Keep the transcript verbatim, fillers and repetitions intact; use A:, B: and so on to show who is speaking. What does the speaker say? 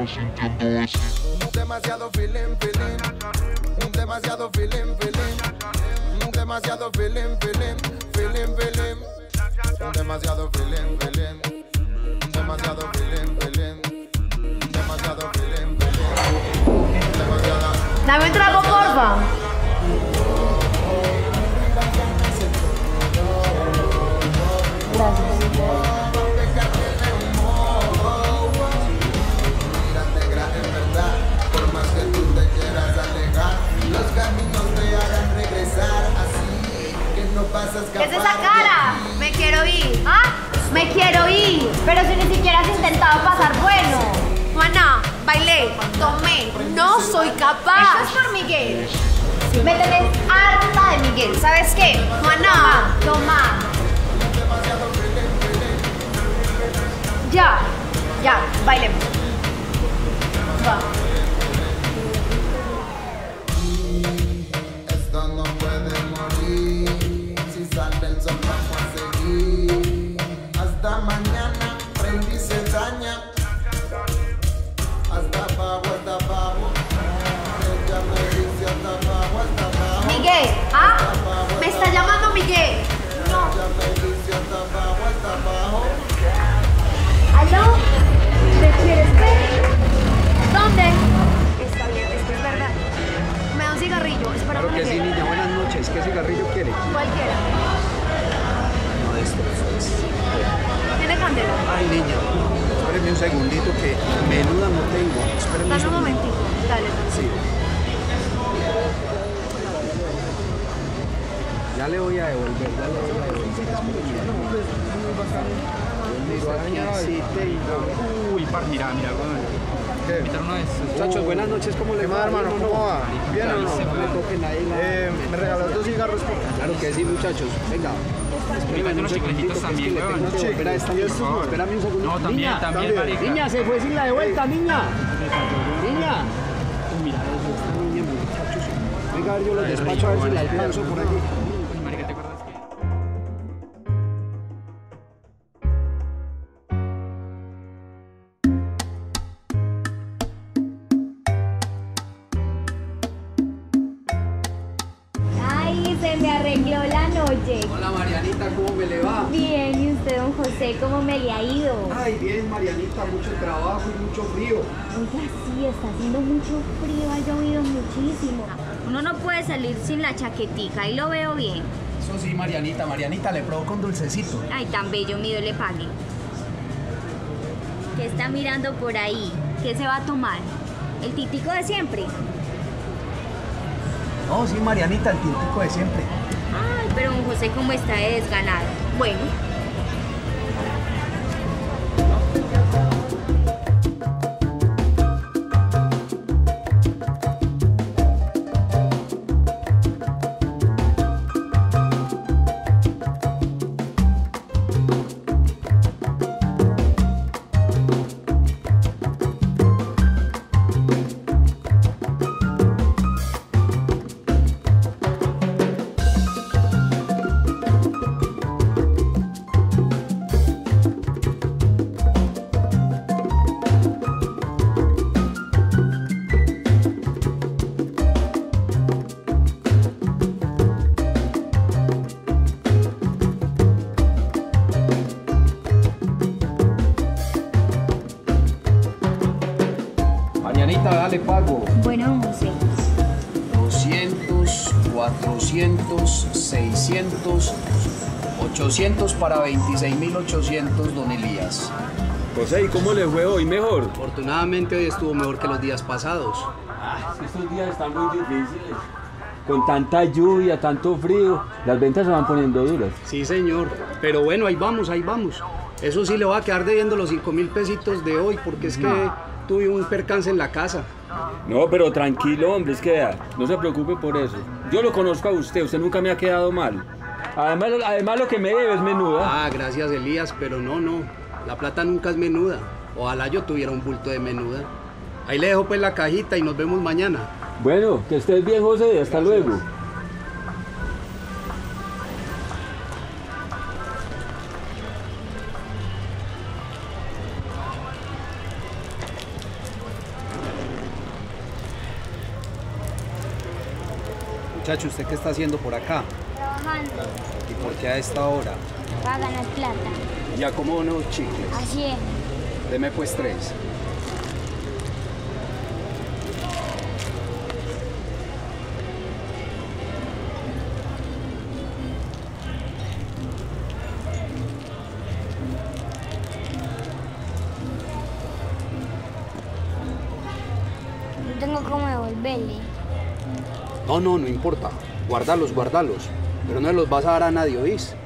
A: Demasiado feeling, feeling. Demasiado feeling, feeling. Demasiado feeling, feeling. Feeling, feeling. Demasiado feeling, feeling. Demasiado feeling, feeling. Demasiado feeling, feeling. Demasiado.
B: Dame un trago, porfa. Gracias. ¿Qué es esa cara? Me quiero ir. ¿Ah? Me quiero ir. Pero si ni siquiera has intentado pasar bueno. Juana, bailé, tomé, no soy capaz. Esto es por Miguel. Sí. Me tenés harta de Miguel. ¿Sabes qué? Juana, toma, toma. Ya, ya, bailemos. Va.
A: Esto no puede morir. Si sale el sol vamos a seguir. Hasta mañana, prendí se daña. Hasta abajo, hasta abajo. Ella me dice hasta abajo, hasta abajo.
B: Miguel, ¿ah? Me está llamando Miguel. No.
A: Ella me dice hasta abajo, hasta abajo.
B: ¿Aló? ¿Me quieres ver? ¿Dónde? Está bien, es que es verdad. Me da un cigarrillo, espera.
C: Claro que sí, niña, buenas noches. ¿Qué cigarrillo quiere?
B: Cualquiera.
C: No, de estos.
B: ¿Tiene candela?
C: Ay, niña, espéreme un segundito que menuda no tengo. Espéreme
B: Dame un momentito, dale.
C: Sí. Ya le voy a devolver, ya le voy a devolver.
D: Uy, par, mira, mira,
C: ¿Qué?
D: uno de estos.
C: Muchachos, buenas noches, ¿cómo le va, hermano? ¿Cómo va? ¿Bien o no? No me toquen ahí la...
E: Eh, ¿me regaló dos cigarros?
C: Claro que sí, muchachos. Venga.
D: Espérame unos chicletitos también, weón.
C: No, espera, esta espérame un segundo.
D: No, también,
C: niña,
D: también, marica.
C: Niña, se fue sin la de vuelta, niña. Niña. Mira, eso está muy bien, muchachos. Venga, a ver, yo los despacho a ver si la alcanzo por aquí.
D: Uy, marica, ¿te acuerdas que...?
F: Ay, se me arregló la noche.
C: Hola, Marianita, ¿cómo me le va?
F: Bien, ¿y usted, don José, cómo me le ha ido?
C: Ay, bien, Marianita, mucho trabajo y mucho frío.
F: Oiga, sí, está haciendo mucho frío, ha llovido muchísimo. Uno no puede salir sin la chaquetica, ahí lo veo bien.
C: Eso sí, Marianita, Marianita, le provoco un dulcecito.
F: Ay, tan bello, mío, le pague. ¿Qué está mirando por ahí? ¿Qué se va a tomar? ¿El titico de siempre?
C: No, sí, Marianita, el tintico de siempre.
F: Ay, pero don José, ¿cómo está de desganado? Bueno.
C: Marianita, dale pago.
F: Bueno, don José.
C: doscientos, cuatrocientos, seiscientos, ochocientos para veintiséis mil ochocientos, don Elías.
E: José, ¿y cómo le fue hoy? ¿Mejor?
C: Afortunadamente hoy estuvo mejor que los días pasados.
E: Ah, estos días están muy difíciles. Con tanta lluvia, tanto frío, las ventas se van poniendo duras.
C: Sí, señor. Pero bueno, ahí vamos, ahí vamos. Eso sí, le voy a quedar debiendo los cinco mil pesitos de hoy porque es que tuve un percance en la casa.
E: No, pero tranquilo, hombre, es que no se preocupe por eso. Yo lo conozco a usted, usted nunca me ha quedado mal. Además, además lo que me debe es menuda.
C: Ah, gracias, Elías, pero no, no. La plata nunca es menuda. Ojalá yo tuviera un bulto de menuda. Ahí le dejo pues la cajita y nos vemos mañana.
E: Bueno, que estés bien, José, hasta luego.
C: Muchacho, ¿usted qué está haciendo por acá?
F: Trabajando
C: ¿Y por qué a esta hora?
F: para ganar plata.
C: Ya como unos chicles.
F: Así es.
C: Deme pues tres.
F: No tengo cómo devolverle.
C: No, no, no importa. Guárdalos, guárdalos. Pero no se los vas a dar a nadie, ¿oís?